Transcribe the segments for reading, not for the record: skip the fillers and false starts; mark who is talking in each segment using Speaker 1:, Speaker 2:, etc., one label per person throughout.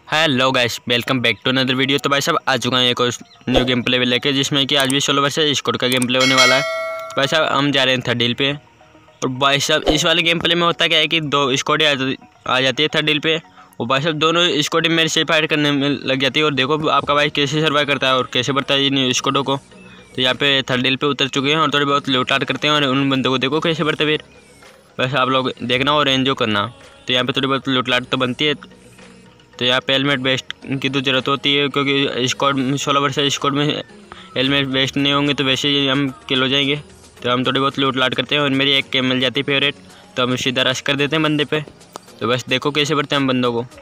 Speaker 1: Hello guys, welcome back to another video. तो भाई साहब आ चुका है एक और न्यू गेम प्ले लेके, जिसमें कि आज भी 16 वर्सेस स्क्वाड का गेम प्ले होने वाला है। भाई साहब हम जा रहे हैं थर्ड हिल पे। और भाई साहब इस वाले गेम प्ले में होता क्या है कि दो स्क्वाड आ जाती है थर्ड हिल पे। और भाई साहब दोनों स्क्वाड मेरे से फाइट करने में लग जाती है। और देखो आपका भाई कैसे सर्वाइव करता है और कैसे बढ़ता है इन स्क्वाडों को। तो यहाँ पे थर्ड हिल पे उतर चुके हैं और थोड़ी बहुत लूट-लाट करते हैं और उन बंदों को देखो कैसे बढ़ते फिर। बस आप लोग देखना और एंजॉय करना। तो यहाँ पे थोड़ी बहुत लूट-लाट तो बनती है। तो यहाँ पे हेलमेट वेस्ट की तो ज़रूरत होती है, क्योंकि स्क्वाड 16 वर्सेस स्क्वाड में हेलमेट वेस्ट नहीं होंगे तो वैसे ही हम किल हो जाएंगे। तो हम थोड़ी बहुत लूट लाट करते हैं और मेरी एक कैम मिल जाती है फेवरेट, तो हम सीधा रश कर देते हैं बंदे पे। तो बस देखो कैसे बढ़ते हैं हम बंदों को।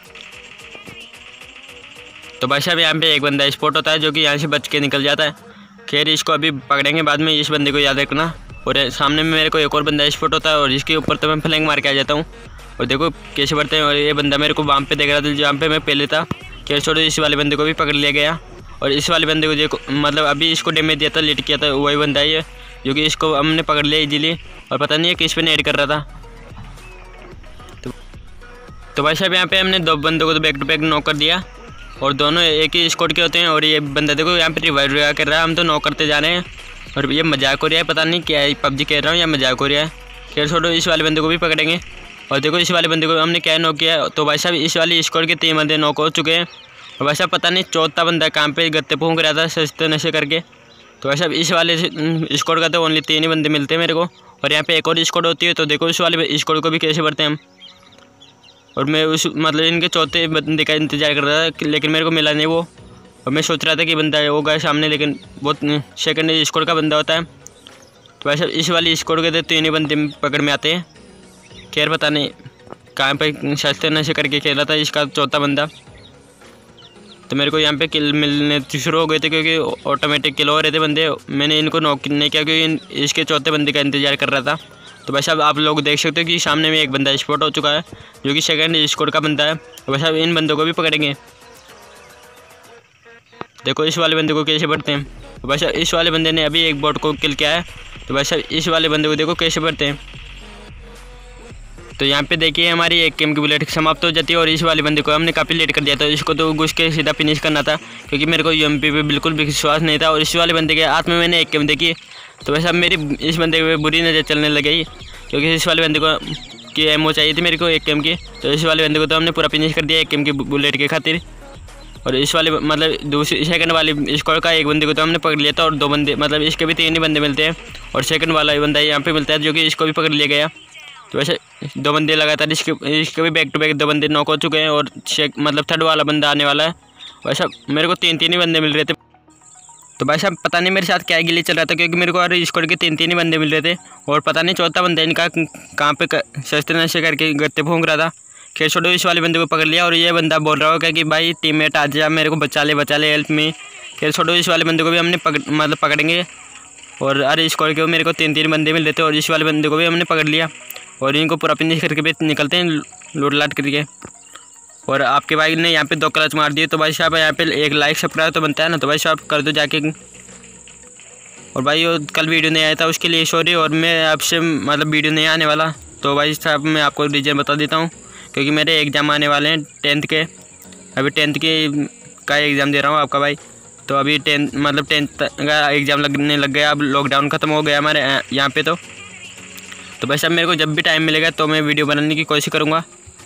Speaker 1: तो भाई साहब यहाँ पे एक बंदा स्पॉट होता है जो कि यहाँ से बच के निकल जाता है। खैर इसको अभी पकड़ेंगे बाद में, इस बंदे को याद रखना। और सामने में मेरे को एक और बंदा स्पॉट होता है और इसके ऊपर तो मैं फ्लैंक मार के आ जाता हूँ। और देखो कैसे बढ़ते हैं। और ये बंदा मेरे को वहाँ पे देख रहा था जहाँ पे मैं पहले था। खैर छोड़ो, इस वाले बंदे को भी पकड़ लिया गया। और इस वाले बंदे को देखो, मतलब अभी इसको डैमेज दिया था, लिट किया था, वही बंदा ही है जो कि इसको हमने पकड़ लिया इजीली। और पता नहीं है किस पे नेट कर रहा था। तो भाई साहब यहाँ पे हमने दो बंदों को तो बैक टू बैक नॉक कर दिया और दोनों एक ही स्क्वाड के होते हैं। और ये बंदा देखो यहाँ पे रिवाइव कर रहा है, हम तो नॉक करते जा रहे हैं। और ये मजाक हो रहा है, पता नहीं क्या है, पबजी कह रहा हूँ या मजाक हो रहा है। खैर छोड़ो, इस वाले बंदे को भी पकड़ेंगे। और देखो इस वाले बंदे को हमने क्या नॉक किया। तो भाई साहब इस वाली स्क्वाड के 3 बंदे नॉक हो चुके हैं। और भाई साहब पता नहीं चौथा बंदा कहाँ पे गत्ते फूंक रहा था सस्ते नशे करके। तो भाई साहब इस वाले स्क्वाड का तो ओनली 3 ही बंदे मिलते हैं मेरे को। और यहाँ पे एक और स्क्वाड होती है। तो देखो इस वाले स्क्वाड को भी कैसे बढ़ते हैं हम। और मैं उस मतलब इनके चौथे बंदे का इंतजार कर रहा था, लेकिन मेरे को मिला नहीं वो। और मैं सोच रहा था कि बंदा होगा सामने, लेकिन बहुत सेकंड स्क्वाड का बंदा होता है। तो भाई साहब इस वाली स्क्वाड के तो 3 ही बंदे पकड़ में आते हैं। खैर पता नहीं कहाँ पे सस्ते नशे करके खेला था इसका चौथा बंदा। तो मेरे को यहाँ पे किल मिलने शुरू हो गए थे, क्योंकि ऑटोमेटिक किल हो रहे थे बंदे। मैंने इनको नॉक नहीं किया क्योंकि इसके चौथे बंदे का इंतजार कर रहा था। तो भाई साहब आप लोग देख सकते हो कि सामने में एक बंदा स्पॉट हो चुका है जो कि सेकंड स्क्वाड का बंदा है। तो भाई साहब इन बंदों को भी पकड़ेंगे। देखो इस वाले बंदे को कैसे बढ़ते हैं। तो भाई साहब इस वाले बंदे ने अभी एक बॉट को किल किया है। तो भाई साहब इस वाले बंदे को देखो कैसे बढ़ते हैं। तो यहाँ पे देखिए हमारी एक गेम की बुलेट समाप्त हो जाती है। और इस वाले बंदे को हमने काफ़ी लेट कर दिया था, इसको तो घुस के सीधा फिनिश करना था, क्योंकि मेरे को यूएमपी पे बिल्कुल भी विश्वास नहीं था। और इस वाले बंदे के हाथ में मैंने एक गेम देखी। तो वैसे अब मेरी इस बंदे पे बुरी नज़र चलने लगी, क्योंकि इस वाले बंदे को की एमओ चाहिए थी मेरे को एक गेम की। तो इस वाले बंदे को तो हमने पूरा फिनिश कर दिया एक गेम की बुलेट के खातिर। और इस वाले मतलब दूसरी सेकंड वाली स्क्वाड का एक बंदे को तो हमने पकड़ लिया था। और 2 बंदे मतलब इसके भी 3 ही बंदे मिलते हैं। और सेकंड वाला बंदा यहाँ पे मिलता है जो कि इसको भी पकड़ लिया गया। तो वैसे 2 बंदे लगातार इसके भी बैक टू बैक 2 बंदे नॉक हो चुके हैं। और मतलब थर्ड वाला बंदा आने वाला है। वैसा मेरे को 3 ही बंदे मिल रहे थे। तो भाई साहब पता नहीं मेरे साथ क्या गिली चल रहा था, क्योंकि मेरे को हर स्क्वाड के 3 ही बंदे मिल रहे थे। और पता नहीं चौथा बंदा इनका कहाँ पे सस्ते नशे करके गत्ते फूंक रहा था। खैर छोड़ो, इस वाले बंदे को पकड़ लिया। और ये बंदा बोल रहा होगा कि भाई टीममेट आ जा, मेरे को बचा ले हेल्प में। खैर छोड़ो, इस वाले बंदे को भी हमने पकड़ेंगे। और हर स्क्वाड के मेरे को 3 बंदे मिल रहे थे। और इस वाले बंदे को भी हमने पकड़ लिया। और इनको पूरा फिनिश करके भी निकलते हैं लूट लाट करके। और आपके भाई ने यहाँ पे 2 क्लच मार दिए। तो भाई साहब यहाँ पे एक लाइक सब्सक्राइब तो बनता है ना, तो भाई साहब कर दो जाके। और भाई वो कल वीडियो नहीं आया था उसके लिए सॉरी। और मैं आपसे मतलब वीडियो नहीं आने वाला। तो भाई साहब मैं आपको रीज़न बता देता हूँ, क्योंकि मेरे एग्ज़ाम आने वाले हैं 10th के। अभी 10th का एग्ज़ाम दे रहा हूँ आपका भाई। तो अभी 10th का एग्ज़ाम लगने लग गया। अब लॉकडाउन ख़त्म हो गया हमारे यहाँ पे। तो भाई साहब मेरे को जब भी टाइम मिलेगा तो मैं वीडियो बनाने की कोशिश करूँगा।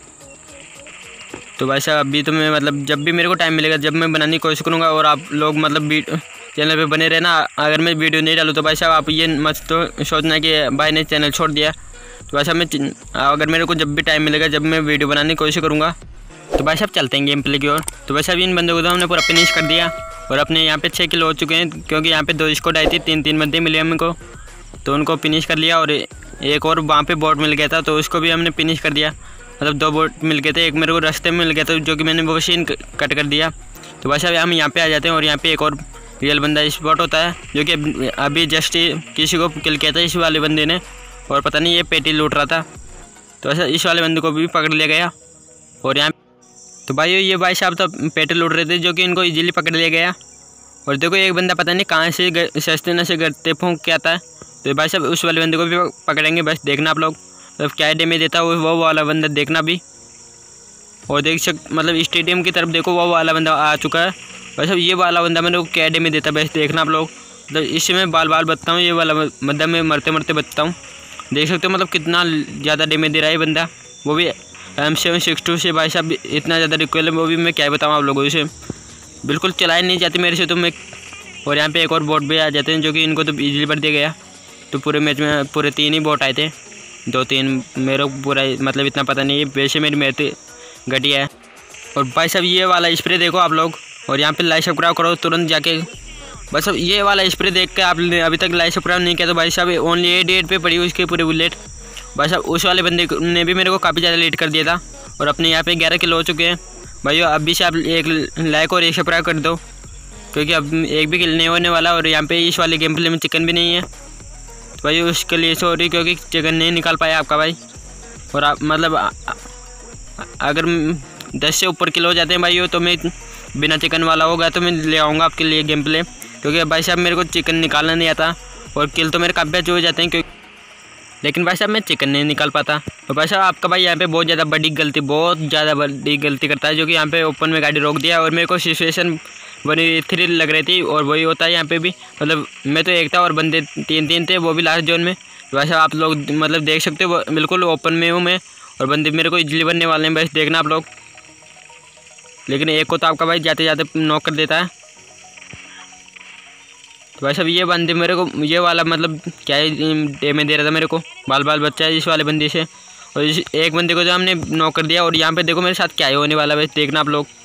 Speaker 1: तो भाई साहब अभी तो मैं मतलब जब भी मेरे को टाइम मिलेगा जब मैं बनाने की कोशिश करूँगा। और आप लोग मतलब चैनल पे बने रहना। अगर मैं वीडियो नहीं डालूँ तो भाई साहब आप ये मत तो सोचना कि भाई ने चैनल छोड़ दिया। तो भाई साहब मैं अगर मेरे को जब भी टाइम मिलेगा जब मैं वीडियो बनाने की कोशिश करूँगा। तो भाई साहब चलते हैं गेम प्ले की ओर। तो भाई साहब इन बंदों को तो हमने पूरा फिनिश कर दिया। और अपने यहाँ पे 6 किल हो चुके हैं, क्योंकि यहाँ पे 2 स्क्वाड आई थी, 3 बंदे मिले हमको। तो उनको फिनिश कर लिया। और एक और वहाँ पे बोट मिल गया था, तो उसको भी हमने फिनिश कर दिया। मतलब 2 बोट मिल गए थे, एक मेरे को रास्ते में मिल गया था जो कि मैंने वो मशीन कट कर दिया। तो भाई साहब हम यहाँ पे आ जाते हैं। और यहाँ पे एक और रियल बंदा स्पॉट होता है जो कि अभी जस्ट किसी को किल किया था इस वाले बंदे ने। और पता नहीं ये पेटी लूट रहा था। तो ऐसा इस वाले बंदे को भी पकड़ लिया गया। और यहाँ तो भाई ये भाई साहब तो पेटी लूट रहे थे जो कि इनको इजीली पकड़ लिया गया। और देखो एक बंदा पता नहीं कहाँ से सस्ते नशे गत्ते फूंक के आता है। तो भाई साहब उस वाले बंदे को भी पकड़ेंगे, बस देखना आप लोग। तो क्या डैमेज देता है वो वाला बंदा देखना भी। और मतलब स्टेडियम की तरफ देखो वो वाला बंदा आ चुका है। भाई साहब ये वाला बंदा मेरे को क्या डैमेज देता है वैसे देखना आप लोग। मतलब इससे मैं बाल बचता हूँ, ये वाला बंदा मैं मरते मरते बचता हूँ। देख सकते हो मतलब कितना ज़्यादा डैमेज दे रहा है बंदा, वो भी M762 से। भाई साहब इतना ज़्यादा रिकॉइल है, वो भी मैं क्या बताऊँ आप लोगों से, बिल्कुल चलाई नहीं जाती मेरे से तो मैं। और यहाँ पे एक और बोट भी आ जाते हैं जो कि इनको तो इजीली बढ़ दिया गया। तो पूरे मैच में पूरे 3 ही बोट आए थे, 2-3 मेरे को पूरा मतलब इतना पता नहीं है, वैसे मेरी घटिया है। और भाई साहब ये वाला स्प्रे देखो आप लोग, और यहाँ पे लाइक सब्सक्राइब करो तुरंत जाके। भाई साहब ये वाला स्प्रे देख के आपने अभी तक लाइक सब्सक्राइब नहीं किया तो भाई साहब ओनली 88 पे पड़ी हुई उसके पूरे बुलेट। भाई साहब उस वाले बंदे ने भी मेरे को काफ़ी ज़्यादा लेट कर दिया था, और अपने यहाँ पे 11 किलो हो चुके हैं। भाई अभी से आप एक लाइक और एक सब्सक्राइब कर दो, क्योंकि अब एक भी किल नहीं होने वाला। और यहाँ पे इस वाले गेम प्ले में चिकन भी नहीं है, तो भाई उसके लिए सॉरी, क्योंकि चिकन नहीं निकाल पाया आपका भाई। और आप मतलब अगर 10 से ऊपर किलो हो जाते हैं भाई तो मैं बिना चिकन वाला होगा तो मैं ले आऊँगा आपके लिए गेम प्ले, क्योंकि भाई साहब मेरे को चिकन निकालना नहीं आता, और किल तो मेरे काफ़ी अच्छे हो जाते हैं क्योंकि, लेकिन भाई साहब मैं चिकन नहीं निकाल पाता। तो भाई साहब आपका भाई यहाँ पे बहुत ज़्यादा बहुत ज़्यादा बड़ी गलती करता है, जो कि यहाँ पे ओपन में गाड़ी रोक दिया। और मेरे को सिचुएशन 1v3 लग रही थी, और वही होता है यहाँ पे भी, मतलब मैं तो एक था और बंदे 3-3 थे, वो भी लास्ट जोन में। तो भाई साहब आप लोग मतलब देख सकते हो बिल्कुल ओपन में हूँ मैं, और बंदे मेरे को इजली बनने वाले हैं, बस देखना आप लोग। लेकिन एक को तो आपका भाई जाते जाते नॉक कर देता है। तो भाई साहब ये बंदे मेरे को ये वाला मतलब क्या डैमेज दे रहा था मेरे को, बाल बच्चा है इस वाले बंदे से। और इस एक बंदे को जो हमने नॉक कर दिया, और यहाँ पे देखो मेरे साथ क्या होने वाला है देखना आप लोग।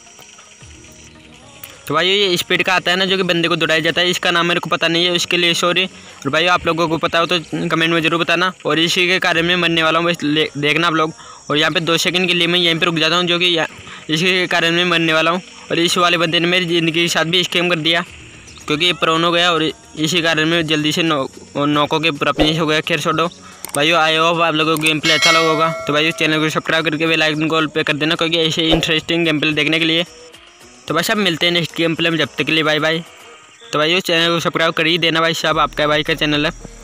Speaker 1: तो भाई ये स्पीड का आता है ना जो कि बंदे को दौड़ाया जाता है, इसका नाम मेरे को पता नहीं है, उसके लिए सॉरी। और भाई आप लोगों को पता हो तो कमेंट में ज़रूर बताना। और इसी के कारण में मरने वाला हूँ, बस देखना आप लोग। और यहाँ पे 2 सेकंड के लिए मैं यहीं पे रुक जाता हूँ, जो कि इसी के कारण में मरने वाला हूँ। और इस वाले बंदे ने मेरी ज़िंदगी के साथ भी स्कैम कर दिया, क्योंकि ये प्रोन हो गया, और इसी कारण में जल्दी से नौकों के प्रपनिश हो गया। खैर छोड़ो भाई, आई होप आप लोगों को गेम प्ले अच्छा लगा होगा। तो भाई चैनल को सब्सक्राइब करके बेल आइकन को पे कर देना, क्योंकि ऐसे इंटरेस्टिंग गेम प्ले देखने के लिए। तो भाई साहब मिलते हैं नेक्स्ट गेम प्ले में, जब तक के लिए बाय बाय। तो भाई चैनल को सब्सक्राइब कर ही देना भाई साहब, आपका भाई का चैनल है।